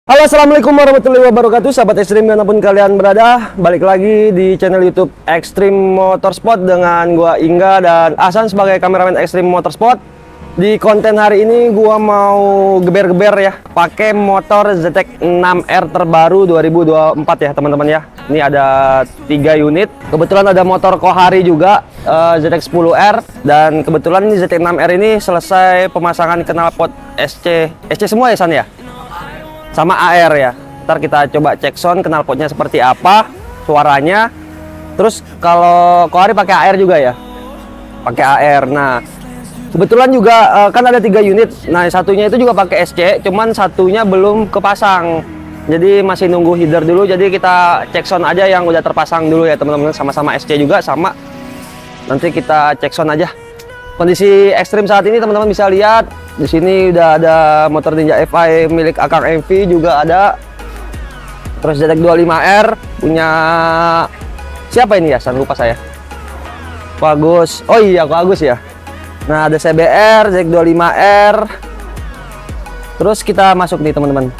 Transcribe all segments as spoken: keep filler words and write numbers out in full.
Halo, assalamualaikum warahmatullahi wabarakatuh, sahabat ekstrim dimanapun kalian berada. Balik lagi di channel YouTube Extreme Motorsport dengan gua Ingga dan Hasan sebagai kameramen Extreme Motorsport. Di konten hari ini gua mau geber-geber ya, pakai motor Z X enam R terbaru dua ribu dua puluh empat ya teman-teman ya. Ini ada tiga unit. Kebetulan ada motor Kohari juga, uh, Z X sepuluh R, dan kebetulan ini Z X enam R ini selesai pemasangan knalpot S C S C semua ya San ya, sama A R ya. Ntar kita coba cek sound knalpotnya seperti apa suaranya. Terus kalau Kohari pakai A R juga ya, pakai A R. Nah kebetulan juga uh, kan ada tiga unit. Nah satunya itu juga pakai S C, cuman satunya belum kepasang, jadi masih nunggu header dulu. Jadi kita cek sound aja yang udah terpasang dulu ya teman-teman, sama-sama S C juga sama. Nanti kita cek sound aja. Kondisi ekstrim saat ini teman-teman bisa lihat di sini udah ada motor Ninja F I milik Akang M V juga ada. Terus Z X dua puluh lima R punya siapa ini ya? San lupa saya. Ko Agus. Oh iya, Ko Agus ya. Nah ada C B R, Z X dua puluh lima R. Terus kita masuk nih teman-teman.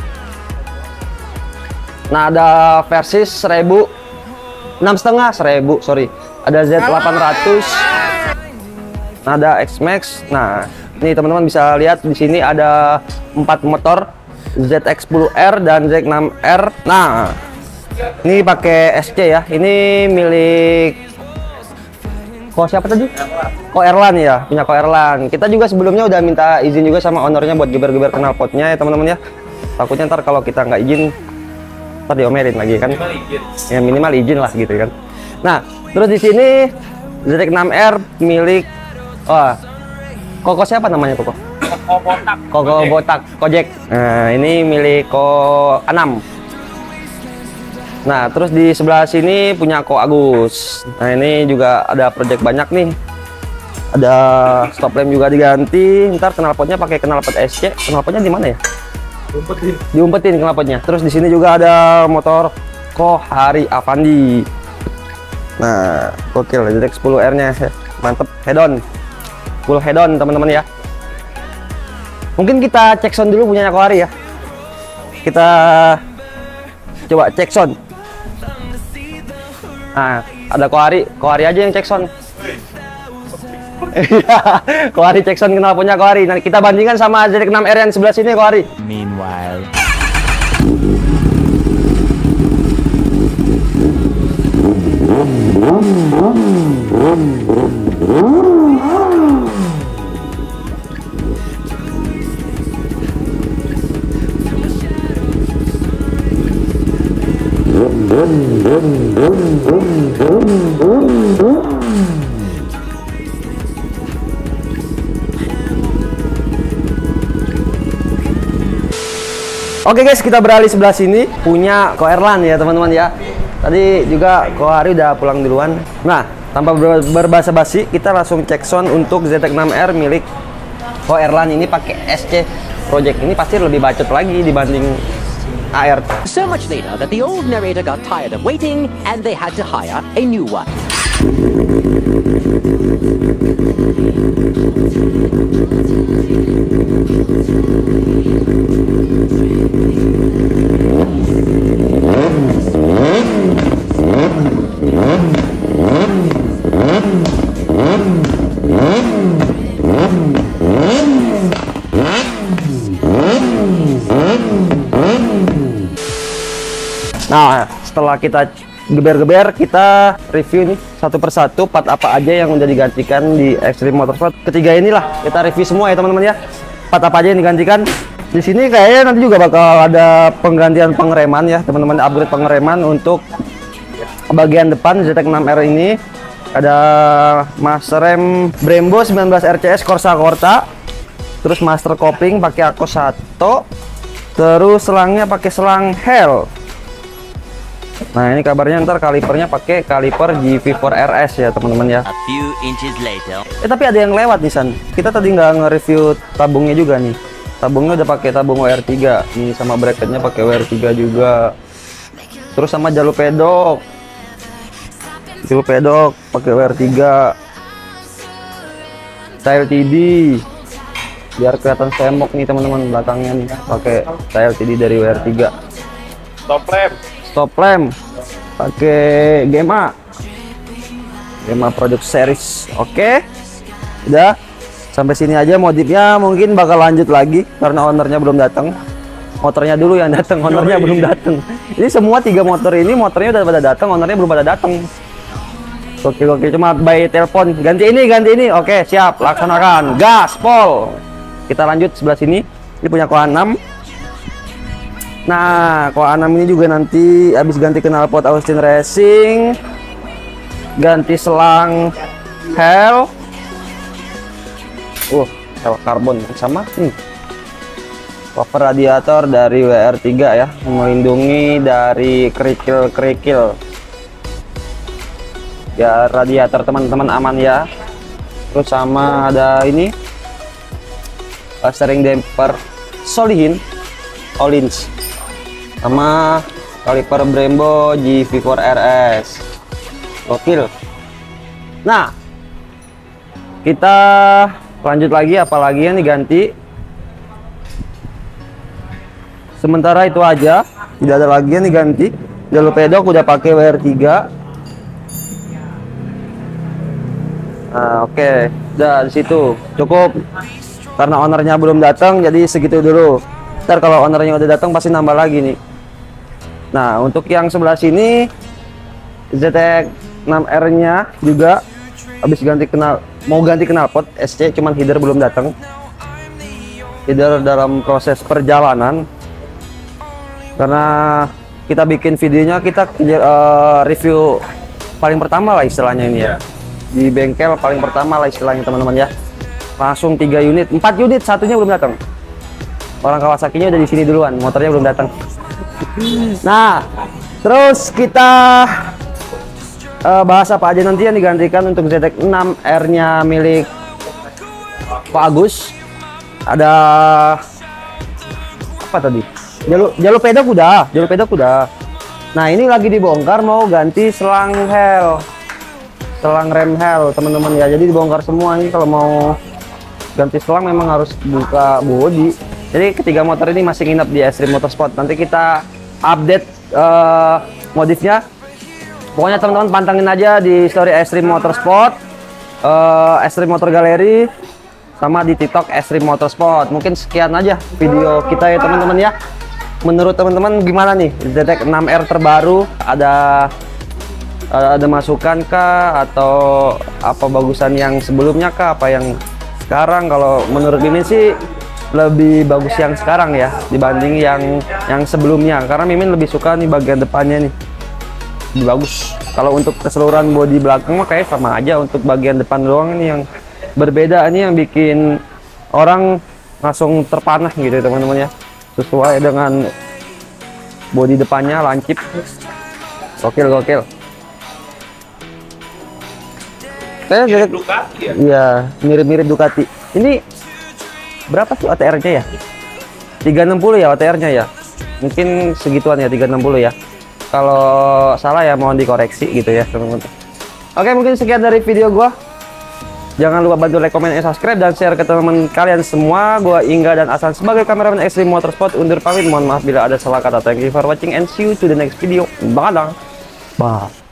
Nah ada Versys seribu, enam setengah seribu, sorry. Ada Z delapan ratus. Nah, ada X-Max. Nah, ini teman-teman bisa lihat di sini ada empat motor Z X sepuluh R dan Z X enam R. Nah, ini pakai S C ya. Ini milik Ko siapa tadi? Ko Erlan ya, punya Ko Erlan. Kita juga sebelumnya udah minta izin juga sama ownernya buat geber-geber knalpotnya ya teman-teman ya. Takutnya ntar kalau kita nggak izin, ntar diomelin lagi kan. Minimal izin. Ya minimal izin lah gitu kan. Nah, terus di sini Z X enam R milik wah, Koko siapa namanya Koko? Koko Botak. Koko Botak, Kojek. Nah, ini milik Ko enam. Nah, terus di sebelah sini punya Ko Agus. Nah, ini juga ada project banyak nih. Ada stop lamp juga diganti. Ntar knalpotnya pakai knalpot S C. Knalpotnya di mana ya? Diumpetin. Diumpetin knalpotnya. Terus di sini juga ada motor Kohari Avandi. Nah, gokil Z X sepuluh R-nya. Mantep, head on. Full head on teman-teman ya. Mungkin kita cek sound dulu punyanya Kohari ya. Kita coba cek sound. Nah, ada Kohari, Kohari aja yang cek sound. Iya, Kohari cek sound knalpotnya Kohari. Nah, kita bandingkan sama Z X enam R yang sebelah sini Kohari. Meanwhile. Oke guys, kita beralih sebelah sini punya Ko Erlan ya teman-teman ya. Tadi juga Kohari udah pulang duluan. Nah, tanpa ber berbasa basi, kita langsung cek sound untuk Z X enam R milik Ko Erlan ini pakai S C Project. Ini pasti lebih bacot lagi dibanding A R. So much later that the old narrator got tired of waiting and they had to hire a new one. Nah, setelah kita geber-geber, kita review nih satu persatu part apa aja yang udah digantikan di Extreme Motorsport. Ketiga inilah kita review semua ya teman-teman ya. Part apa aja yang digantikan. Di sini kayaknya nanti juga bakal ada penggantian pengereman ya teman-teman, upgrade pengereman untuk bagian depan Z X enam R ini. Ada master rem Brembo sembilan belas R C S Corsa Corta. Terus master kopling pakai Akosato. Terus selangnya pakai selang Hell. Nah ini kabarnya ntar kalipernya pakai kaliper G V empat R S ya teman-teman ya. A few inches later. Eh tapi ada yang lewat nih San. Kita tadi nggak nge-review tabungnya juga nih. Tabungnya udah pakai tabung W R tiga nih, sama bracketnya pakai W R tiga juga. Terus sama jalur pedok. Jalur pedok pakai W R tiga. Style T D. biar kelihatan semok nih teman-teman belakangnya nih, pakai L C D dari W R tiga. Stop lamp. Stop lamp pakai Gema. Gema Product Series. Oke. Udah. Sampai sini aja modifnya, mungkin bakal lanjut lagi karena ownernya belum datang. Motornya dulu yang datang, ownernya belum datang. Ini semua tiga motor ini motornya udah pada datang, ownernya belum pada datang. Oke oke, cuma by telepon. Ganti ini, ganti ini. Oke, siap, laksanakan. Gaspol. Kita lanjut sebelah sini. Ini punya Koa enam. Nah, Koa enam ini juga nanti habis ganti knalpot Austin Racing, ganti selang Hell. Uh, sel karbon sama nih. Cover radiator dari W R tiga ya, melindungi dari kerikil-kerikil. Ya, radiator teman-teman aman ya. Terus sama ada ini steering damper Solihin Olins, sama kaliper Brembo G V empat R S. Gokil. Nah, kita lanjut lagi, apalagi yang diganti. Sementara itu aja, tidak ada lagi yang diganti. Jalur pedok udah pakai W R tiga. Nah, oke, okay. Udah di situ cukup. Karena ownernya belum datang, jadi segitu dulu. Ntar kalau ownernya udah datang pasti nambah lagi nih. Nah, untuk yang sebelah sini Z X enam R-nya juga habis ganti kenal, mau ganti knalpot S C, cuman header belum datang. Header dalam proses perjalanan. Karena kita bikin videonya, kita uh, review paling pertama lah istilahnya ini ya. Di bengkel paling pertama lah istilahnya teman-teman ya. Langsung tiga unit, empat unit, satunya belum datang. Orang Kawasaki-nya udah di sini duluan, motornya belum datang. Nah, terus kita uh, bahas apa aja nanti yang digantikan untuk Z X enam R-nya milik Pak Agus. Ada apa tadi? Jalur jalur pedok udah, jalur pedok udah. Nah, ini lagi dibongkar mau ganti selang Hell. Selang rem Hell, teman-teman ya. Jadi dibongkar semua nih, kalau mau ganti selang memang harus buka bodi. Jadi ketiga motor ini masih nginep di Extreme Motorsport. Nanti kita update uh, modifnya. Pokoknya teman-teman pantengin aja di story Extreme Motorsport, uh, Extreme Motor Gallery, sama di TikTok Extreme Motorsport. Mungkin sekian aja video kita ya teman-teman ya. Menurut teman-teman gimana nih Z X enam R terbaru? Ada ada masukan kah, atau apa bagusan yang sebelumnya kah, apa yang sekarang? Kalau menurut Mimin sih lebih bagus yang sekarang ya dibanding yang yang sebelumnya, karena Mimin lebih suka nih bagian depannya nih, lebih bagus. Kalau untuk keseluruhan bodi belakang mah kayak sama aja, untuk bagian depan doang ini yang berbeda, ini yang bikin orang langsung terpanah gitu teman-teman ya, sesuai dengan bodi depannya lancip. Gokil gokil. Kayak Ducati ya? Iya, mirip-mirip Ducati. Ini berapa tuh A T R-nya ya? tiga enam nol ya A T R-nya ya? Mungkin segituan ya, tiga enam nol ya. Kalau salah ya mohon dikoreksi gitu ya, teman-teman. Oke, mungkin sekian dari video gua. Jangan lupa bantu like, comment, and subscribe, dan share ke teman kalian semua. Gua Ingga dan Asan sebagai kameramen Extreme Motorsport undur pamit. Mohon maaf bila ada salah kata. Thank you for watching and see you to the next video. Bye. Bye.